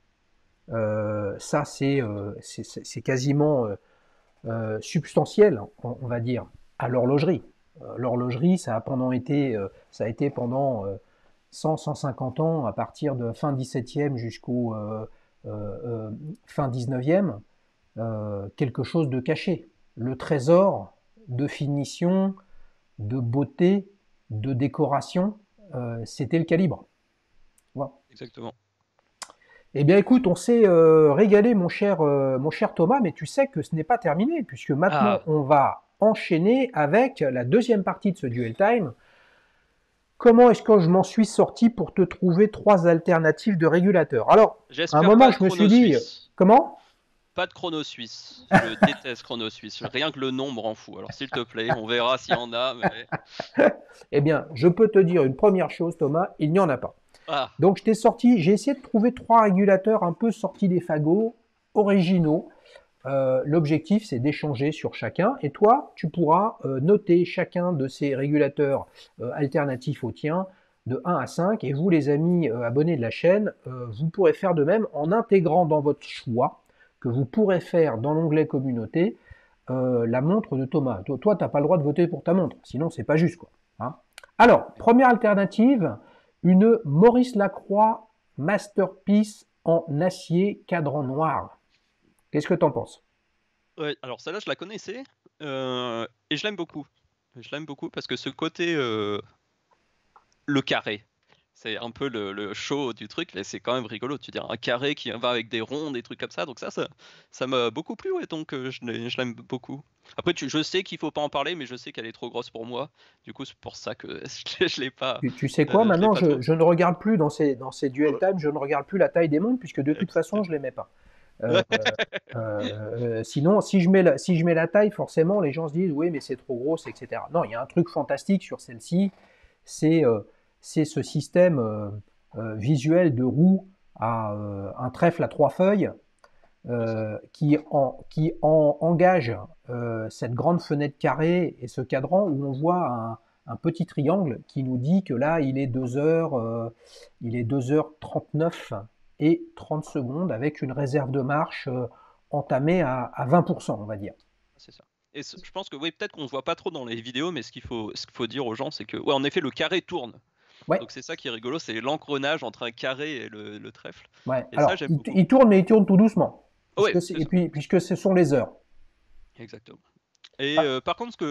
Ça, c'est quasiment substantiel, on va dire, à l'horlogerie. L'horlogerie, ça a été pendant 100-150 ans, à partir de fin 17e jusqu'au fin 19e, quelque chose de caché. Le trésor de finition, de beauté, de décoration, c'était le calibre. Voilà. exactement. Eh bien, écoute, on s'est régalé, mon cher Thomas, mais tu sais que ce n'est pas terminé, puisque maintenant Ah, on va enchaîner avec la deuxième partie de ce Duel Time. Comment est-ce que je m'en suis sorti pour te trouver trois alternatives de régulateurs? Alors, à un j'espère moment, pas de je me suis chrono dit, suisse. comment? Pas de chrono suisse. Je déteste chrono suisse. Rien que le nom me rend fou. Alors s'il te plaît, on verra s'il y en a, mais Eh bien, je peux te dire une première chose, Thomas, il n'y en a pas. ah, Donc, j'ai essayé de trouver trois régulateurs un peu sortis des fagots, originaux. L'objectif, c'est d'échanger sur chacun. Et toi, tu pourras noter chacun de ces régulateurs alternatifs au tien de 1 à 5. Et vous, les amis abonnés de la chaîne, vous pourrez faire de même en intégrant dans votre choix, que vous pourrez faire dans l'onglet communauté, la montre de Thomas. Toi, tu n'as pas le droit de voter pour ta montre, sinon c'est pas juste, quoi. Hein. Alors, première alternative, une Maurice Lacroix Masterpiece en acier cadran noir. Qu'est-ce que tu en penses? ouais. Alors celle-là, je la connaissais et je l'aime beaucoup. Je l'aime beaucoup parce que ce côté le carré, c'est un peu le show du truc, mais c'est quand même rigolo. Tu dis un carré qui va avec des ronds, des trucs comme ça. Donc ça m'a beaucoup plu, ouais, donc je l'aime beaucoup. Après, je sais qu'il faut pas en parler, mais je sais qu'elle est trop grosse pour moi. Du coup, c'est pour ça que je l'ai pas, Tu sais quoi, je l'ai maintenant, pas trop. je ne regarde plus dans ces duel Ouais, time, je ne regarde plus la taille des montres, puisque de toute façon, exactement. je ne les mets pas. Euh, Sinon, si je mets la taille, forcément, les gens se disent, oui, mais c'est trop grosse, etc. Non, il y a un truc fantastique sur celle-ci, c'est ce système visuel de roue à un trèfle à trois feuilles C'est ça. qui engage cette grande fenêtre carrée et ce cadran où on voit un petit triangle qui nous dit que là, il est 2h, il est 2h39 et 30 secondes avec une réserve de marche entamée à 20%, on va dire. C'est ça. Et je pense que oui, peut-être qu'on ne voit pas trop dans les vidéos, mais ce qu'il faut dire aux gens, c'est que, ouais, en effet, le carré tourne. Ouais, Donc c'est ça qui est rigolo, c'est l'engrenage entre un carré et le trèfle. ouais. Et ça, Alors, j'aime beaucoup. il tourne, mais il tourne tout doucement. Ouais, Puisque c'est et ça. puis, puisque ce sont les heures. Exactement. Et Ah, par contre,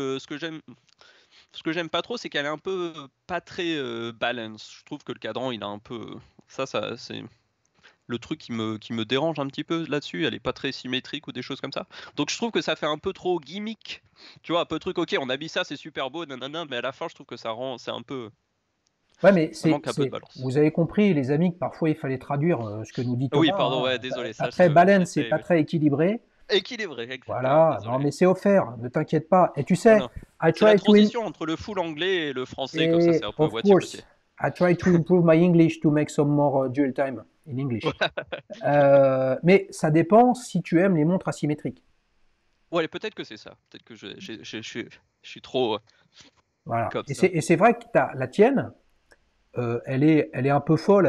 ce que j'aime pas trop, c'est qu'elle est un peu pas très balance. Je trouve que le cadran, il a un peu. Ça, c'est le truc qui me dérange un petit peu là-dessus. Elle est pas très symétrique ou des choses comme ça. Donc je trouve que ça fait un peu trop gimmick. Tu vois, un peu truc, ok, on habille ça, c'est super beau, nanana, mais à la fin, je trouve que ça rend. C'est un peu. ouais, mais Ça manque un peu de balance. vous avez compris, les amis, que parfois il fallait traduire ce que nous dit Oui, Thomas, pardon, hein. ouais, désolé, Pas ça, très balance et j'étais pas très équilibré. équilibré, exactement, Voilà, non, désolé. mais c'est offert, ne t'inquiète pas. Et tu Non, sais, non. I C'est la try to im- transition entre le full anglais et le français, comme ça, c'est et un peu of moitié-moitié. course, I try to improve my English to make some more dual time in English. Mais ça dépend si tu aimes les montres asymétriques. Ouais, peut-être que c'est ça. Peut-être que je suis trop Voilà. comme ça. Et c'est vrai que la tienne, elle est un peu folle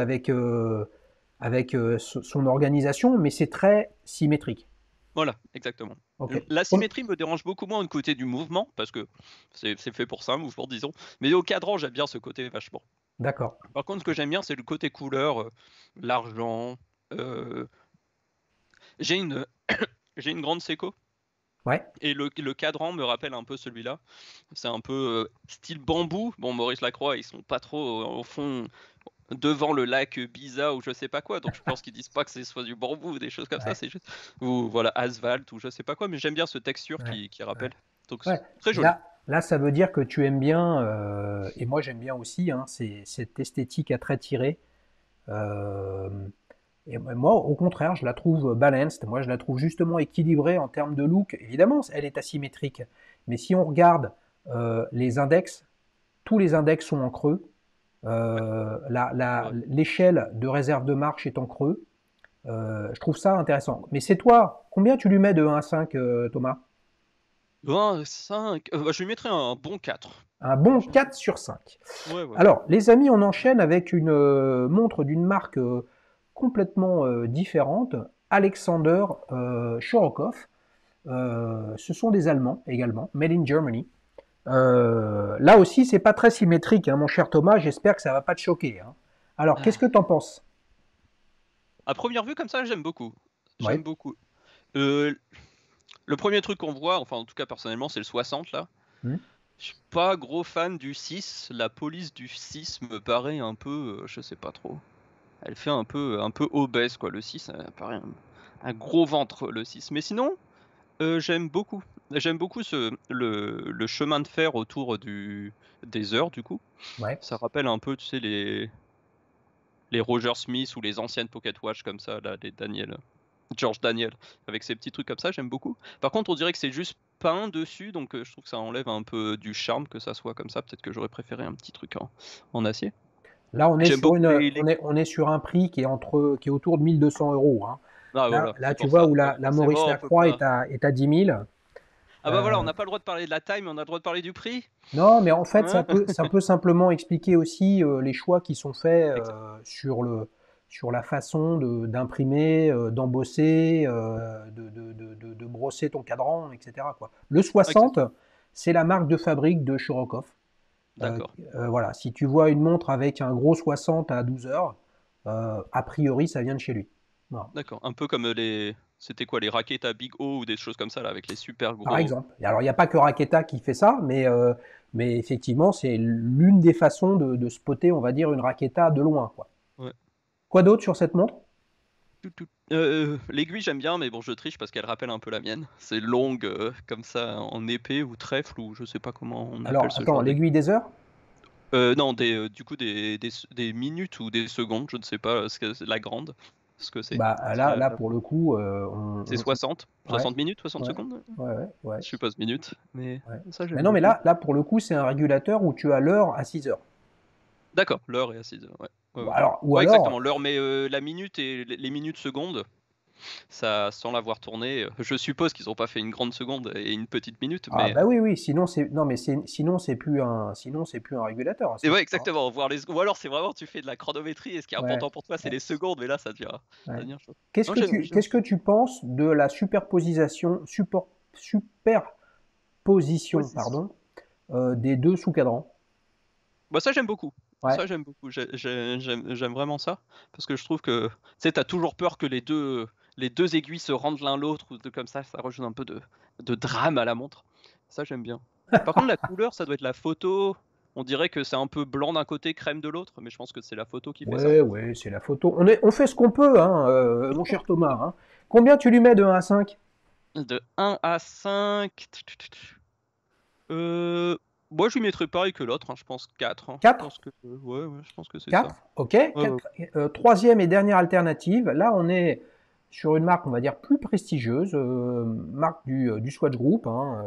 avec son organisation, mais c'est très symétrique. Voilà, exactement. Ok. La symétrie me dérange beaucoup moins du côté du mouvement, parce que c'est fait pour ça, un mouvement, disons. Mais au cadran, j'aime bien ce côté vachement. D'accord. Par contre, ce que j'aime bien, c'est le côté couleur, l'argent. euh, J'ai une, j'ai une grande Seiko, Ouais. et le cadran me rappelle un peu celui-là. C'est un peu style bambou. Bon, Maurice Lacroix, ils sont pas trop au fond devant le lac Biza ou je sais pas quoi, donc je pense qu'ils disent pas que c'est soit du bambou ou des choses comme ça, Ouais. c'est juste ou voilà asphalte ou je sais pas quoi, mais j'aime bien ce texture Ouais. qui Ouais. rappelle, donc Ouais. très Et joli. là, ça veut dire que tu aimes bien, et moi j'aime bien aussi, hein, cette esthétique à trait tiré. Euh, et moi, au contraire, je la trouve balanced. Moi, je la trouve justement équilibrée en termes de look. Évidemment, elle est asymétrique. Mais si on regarde les index, tous les index sont en creux. Ouais, ouais. L'échelle de réserve de marche est en creux. Je trouve ça intéressant. Mais c'est toi, combien tu lui mets de 1 à 5, Thomas? 25, bah, je lui mettrais un bon 4. Un bon 4 sur 5. Ouais, ouais. Alors, les amis, on enchaîne avec une montre d'une marque complètement différente, Alexander Shorokov. Ce sont des Allemands également, made in Germany. Là aussi, c'est pas très symétrique, hein, mon cher Thomas. J'espère que ça va pas te choquer, hein. Alors, qu'est-ce que Ah. tu en penses? À première vue comme ça, j'aime beaucoup. Ouais. J'aime beaucoup. Euh, le premier truc qu'on voit, enfin en tout cas personnellement, c'est le 60 là. Hmm. Je suis pas gros fan du 6. La police du 6 me paraît un peu, je sais pas trop. Elle fait un peu obèse quoi. Le 6, ça paraît un gros ventre le 6. Mais sinon, j'aime beaucoup. J'aime beaucoup le chemin de fer autour des heures du coup. Ouais. Ça rappelle un peu, tu sais, les Roger Smith ou les anciennes Pocket Watch comme ça, là, les Daniel, George Daniel, avec ces petits trucs comme ça, j'aime beaucoup. Par contre, on dirait que c'est juste peint dessus, donc je trouve que ça enlève un peu du charme que ça soit comme ça. Peut-être que j'aurais préféré un petit truc en acier. Là, on est J'aime sur beaucoup on est sur un prix qui est autour de 1200 euros, hein. Ah voilà, Là, c'est tu pour vois ça. où Donc la Maurice forcément, on peut Lacroix pas. est à 10 000. Ah bah voilà, on Euh, n'a pas le droit de parler de la taille, mais on a le droit de parler du prix. non, mais en fait, Hein. ça peut simplement expliquer aussi les choix qui sont faits Exact. sur la façon d'imprimer, d'embosser, de brosser ton cadran, etc., quoi. Le 60, Exactement. c'est la marque de fabrique de Shirokov. D'accord. Voilà, si tu vois une montre avec un gros 60 à 12 heures, a priori, ça vient de chez lui. Voilà. D'accord. Un peu comme c'était quoi, les raquettes à Big O ou des choses comme ça là, avec les super Par gros. exemple. Alors, il n'y a pas que Raketa qui fait ça, mais effectivement, c'est l'une des façons de spotter, on va dire, une Raketa de loin, quoi. Ouais. Quoi d'autre sur cette montre? L'aiguille j'aime bien, mais bon je triche parce qu'elle rappelle un peu la mienne. C'est longue comme ça en épée ou trèfle ou je sais pas comment on appelle Alors, ce attends, genre d'aiguille. l'aiguille des heures? Non, du coup des minutes ou des secondes, je ne sais pas la grande, ce que c'est. Bah, là, La pour le coup, C'est 60, ouais, 60 minutes, 60 ouais, secondes? ouais. Je suppose minutes, mais Ouais. ça Mais j'aime non, mais beaucoup. là, pour le coup, c'est un régulateur où tu as l'heure à 6 heures. D'accord, l'heure est à 6 heures, ouais. Ouais, ouais. Ou Ouais, alors, exactement, l'heure, mais la minute et les minutes secondes, ça, sans l'avoir tourné, je suppose qu'ils ont pas fait une grande seconde et une petite minute, ah mais bah oui, oui, sinon c'est, non, mais sinon c'est plus un régulateur à ce et ouais, moment-là, hein. exactement, voir ou alors c'est vraiment tu fais de la chronométrie et ce qui est Ouais, important pour toi, c'est ouais, les secondes, mais là ça ouais. devient chaud. Non, j'aime. Qu'est-ce que tu penses de la superposition, Position. pardon, des deux sous-cadrans? Bah ça j'aime beaucoup. Ouais. Ça, j'aime beaucoup. J'aime vraiment ça. Parce que je trouve que, tu sais, t'as toujours peur que les deux aiguilles se rendent l'un l'autre, ou de comme ça rajoute un peu de drame à la montre. Ça, j'aime bien. Par contre, la couleur, ça doit être la photo. On dirait que c'est un peu blanc d'un côté, crème de l'autre, mais je pense que c'est la photo qui fait ça. Ouais, ouais, c'est la photo. On fait ce qu'on peut, hein, mon cher Thomas, hein. Combien tu lui mets de 1 à 5? De 1 à 5. Euh, Moi, je lui mettrais pareil que l'autre, hein, je pense 4, hein. Je 4? pense que, ouais, ouais, je pense que c'est ça. 4? Ok. Ouais, ouais. Troisième et dernière alternative. Là, on est sur une marque, on va dire, plus prestigieuse, marque du Swatch Group, hein,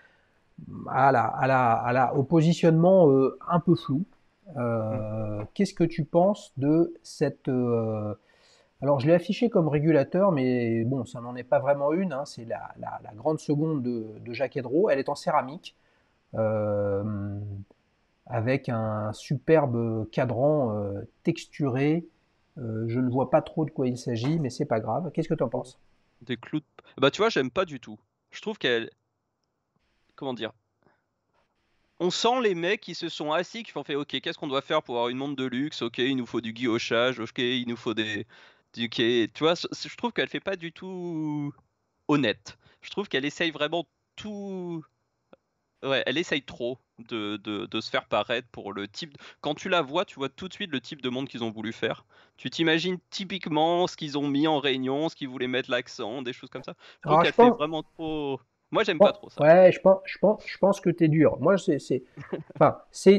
au positionnement un peu flou. Mm. Qu'est-ce que tu penses de cette... alors, je l'ai affiché comme régulateur, mais bon, ça n'en est pas vraiment une, hein. C'est la grande seconde de Jacques Hédro. Elle est en céramique, euh, avec un superbe cadran texturé. Je ne vois pas trop de quoi il s'agit, mais c'est pas grave. Qu'est-ce que tu en penses? Des clous de... Bah, tu vois, j'aime pas du tout. Je trouve qu'elle... Comment dire? On sent les mecs qui se sont assis, qui ont fait, ok, qu'est-ce qu'on doit faire pour avoir une montre de luxe? Ok, il nous faut du guillochage, ok, il nous faut des... Ok, tu vois, je trouve qu'elle fait pas du tout honnête. Je trouve qu'elle essaye vraiment tout... Ouais, elle essaye trop de se faire paraître pour le type. Quand tu la vois, tu vois tout de suite le type de monde qu'ils ont voulu faire. Tu t'imagines typiquement ce qu'ils ont mis en réunion, ce qu'ils voulaient mettre l'accent, des choses comme ça. Je trouve Alors, je qu'elle fait pense, vraiment trop. Moi, j'aime pas bon, trop ça. ouais, je pense que tu es dur. Moi, enfin,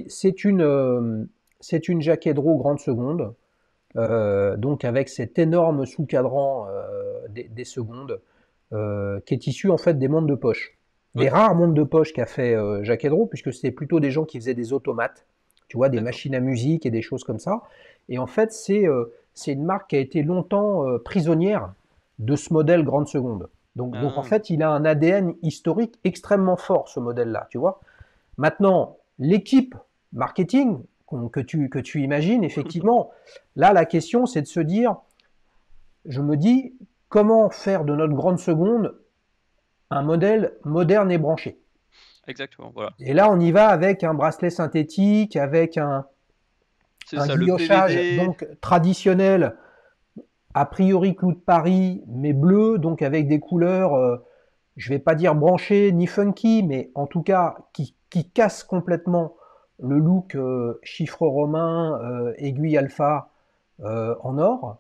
c'est une Jacquet Draw grande seconde, donc avec cet énorme sous-cadran des secondes, qui est issu en fait des montres de poche. Des Ouais, rares montres de poche qu'a fait Jacques Hédro, puisque c'était plutôt des gens qui faisaient des automates, tu vois, des d'accord. machines à musique et des choses comme ça. Et en fait, c'est une marque qui a été longtemps prisonnière de ce modèle grande seconde. Donc en Ah, fait, il a un ADN historique extrêmement fort, ce modèle-là, tu vois. Maintenant, l'équipe marketing que tu imagines, effectivement, là, la question, c'est de se dire, je me dis, comment faire de notre grande seconde un modèle moderne et branché. exactement, voilà. Et là, on y va avec un bracelet synthétique, avec C'est un ça, le guillochage PVD. donc traditionnel, a priori clou de Paris, mais bleu, donc avec des couleurs, je vais pas dire branchées ni funky, mais en tout cas qui cassent complètement le look chiffre romain, aiguille alpha en or.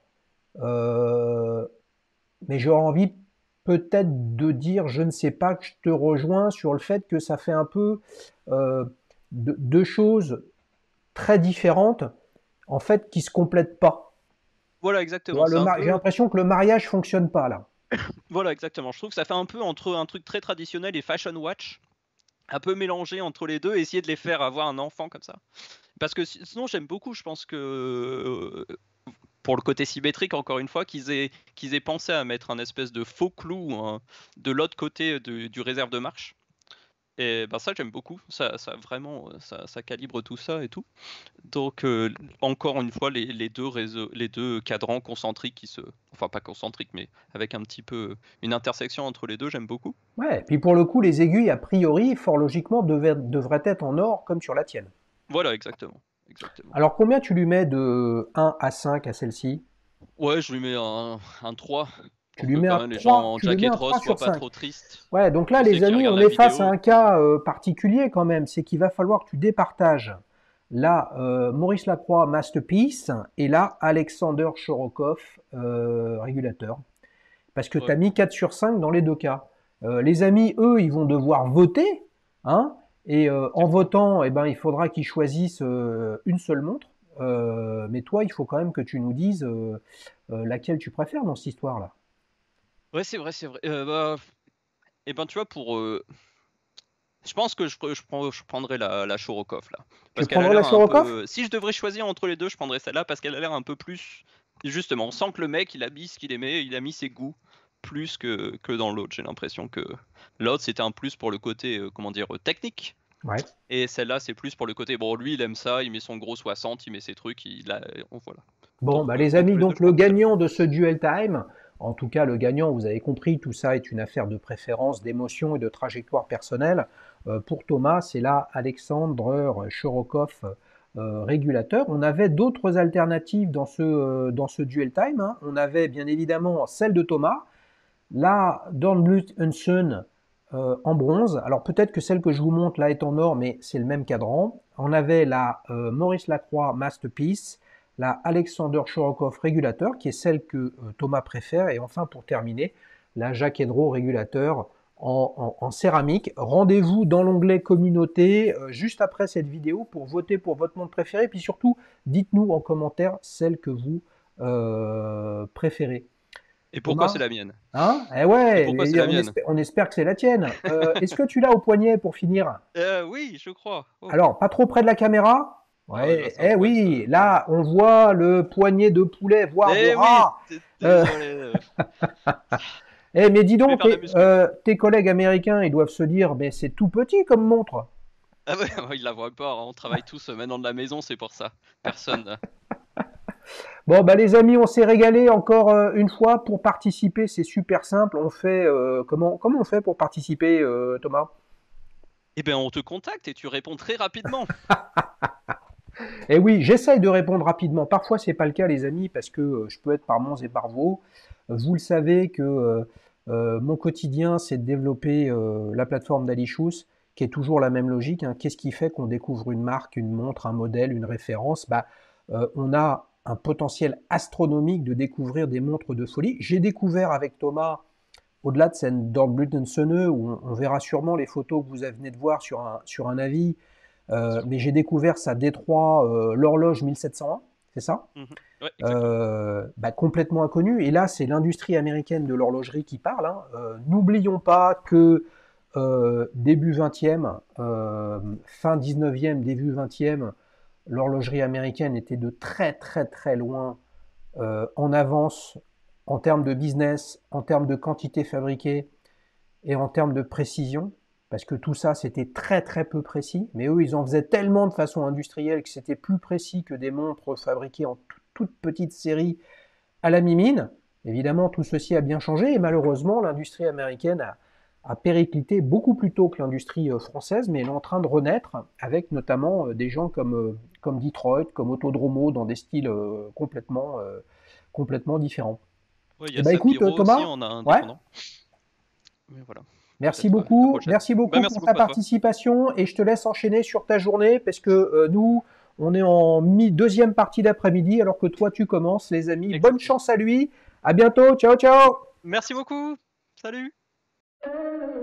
Euh, mais j'aurais envie peut-être de dire, je ne sais pas, que je te rejoins sur le fait que ça fait un peu euh, deux choses très différentes, en fait, qui se complètent pas. Voilà, Tu exactement. vois, C'est un j'ai peu. l'impression que le mariage fonctionne pas là. Voilà, exactement. Je trouve que ça fait un peu entre un truc très traditionnel et fashion watch. Un peu mélangé entre les deux, essayer de les faire avoir un enfant comme ça. Parce que sinon, j'aime beaucoup, je pense que pour le côté symétrique, encore une fois, qu'ils aient pensé à mettre un espèce de faux clou hein, de l'autre côté du réserve de marche. Et ben ça, j'aime beaucoup. Ça vraiment, ça calibre tout ça et tout. Donc, encore une fois, les deux cadrans concentriques qui se. Enfin, pas concentriques, mais avec un petit peu une intersection entre les deux, j'aime beaucoup. Ouais, et puis pour le coup, les aiguilles, a priori, fort logiquement, devraient être en or comme sur la tienne. Voilà, exactement. Exactement. Alors combien tu lui mets de 1 à 5 à celle-ci? Ouais, je lui mets un 3 Tu pour lui que mets quand un même les gens 3, en tu lui mets jacket un rose 3 soient sur pas 5. trop tristes. Ouais, donc là, Pour ceux les qui amis, regardent on la est face à vidéo. un cas particulier quand même. C'est qu'il va falloir que tu départages là Maurice Lacroix Masterpiece et là Alexander Shorokov régulateur. Parce que tu Ouais, as mis 4 sur 5 dans les deux cas. Les amis, eux, ils vont devoir voter. Hein, et en exactement. votant, eh ben, il faudra qu'ils choisissent une seule montre. Mais toi, il faut quand même que tu nous dises laquelle tu préfères dans cette histoire-là. Ouais, c'est vrai, c'est vrai. Bah, et ben, tu vois, je pense que je prendrais la Shorokov là. Tu Parce qu'elle a prendras la l'air un Shorokov? peu. Si je devrais choisir entre les deux, je prendrais celle-là parce qu'elle a l'air un peu plus. Justement, on sent que le mec, il a mis ce qu'il aimait, il a mis ses goûts plus que dans l'autre. J'ai l'impression que l'autre, c'était un plus pour le côté, comment dire, technique. Ouais. Et celle-là, c'est plus pour le côté. Bon, lui, il aime ça, il met son gros 60, il met ses trucs, voilà. Bon, bah Donc, les entre amis, les deux, donc je le prendrais celle-là. gagnant de ce duel time, en tout cas le gagnant, vous avez compris, tout ça est une affaire de préférence, d'émotion et de trajectoire personnelle. Pour Thomas, c'est là Alexandre Shorokov régulateur. On avait d'autres alternatives dans dans ce dual time, hein. On avait bien évidemment celle de Thomas, la Dornblut Sun en bronze. Alors peut-être que celle que je vous montre là est en or, mais c'est le même cadran. On avait la Maurice Lacroix Masterpiece, la Alexander Shorokov régulateur, qui est celle que Thomas préfère. Et enfin, pour terminer, la Jacques Hedro régulateur en céramique. Rendez-vous dans l'onglet communauté juste après cette vidéo pour voter pour votre montre préférée. Puis surtout, dites-nous en commentaire celle que vous préférez. Et pourquoi Thomas, c'est la mienne? hein? Eh ouais, Pourquoi c'est la mienne? on espère que c'est la tienne. Est-ce que tu l'as au poignet pour finir? Oui, je crois. Oh. Alors, pas trop près de la caméra? Ouais, là, Ouais, c'est un eh poil, oui, ça. là, on voit le poignet de poulet, voire de Eh oui, rat. désolé. Mais dis Je vais donc, faire de la muscu. tes collègues américains, ils doivent se dire, mais c'est tout petit comme montre. Ah ouais, ils la voient pas, hein. On travaille tous maintenant de la maison, c'est pour ça. Personne. Bon, bah les amis, on s'est régalé encore une fois pour participer. C'est super simple. On fait comment on fait pour participer, Thomas? Eh ben, on te contacte et tu réponds très rapidement. Eh oui, j'essaye de répondre rapidement. Parfois, c'est pas le cas, les amis, parce que je peux être par Mons et par Vaux. Vous le savez que mon quotidien, c'est de développer la plateforme d'Alichus, qui est toujours la même logique, hein. Qu'est-ce qui fait qu'on découvre une marque, une montre, un modèle, une référence? On a un potentiel astronomique de découvrir des montres de folie. J'ai découvert avec Thomas, au-delà de cette Dornblut Sonne, où on verra sûrement les photos que vous venez de voir sur un avis, mais j'ai découvert ça Détroit, l'horloge 1701, c'est ça? Ouais, exactement. Complètement inconnu. Et là, c'est l'industrie américaine de l'horlogerie qui parle, hein. N'oublions pas que début 20e, fin 19e, début 20e, l'horlogerie américaine était de très très très loin en avance en termes de business, en termes de quantité fabriquée et en termes de précision, parce que tout ça c'était très très peu précis, mais eux ils en faisaient tellement de façon industrielle que c'était plus précis que des montres fabriquées en toute petite série à la mimine. Évidemment, tout ceci a bien changé et malheureusement l'industrie américaine a périclité beaucoup plus tôt que l'industrie française, mais elle est en train de renaître avec notamment des gens comme Detroit, comme Autodromo, dans des styles complètement différents. Ouais, il y Eh a ben écoute, Sapiro aussi, Thomas, on a ouais, indépendant. Mais voilà, peut-être la prochaine. merci Bah, beaucoup merci pour ta beaucoup à toi. participation et je te laisse enchaîner sur ta journée parce que nous, on est en deuxième partie d'après-midi alors que toi tu commences, les amis. Bonne Exactement. chance à lui. À bientôt. Ciao, ciao. Merci beaucoup. Salut.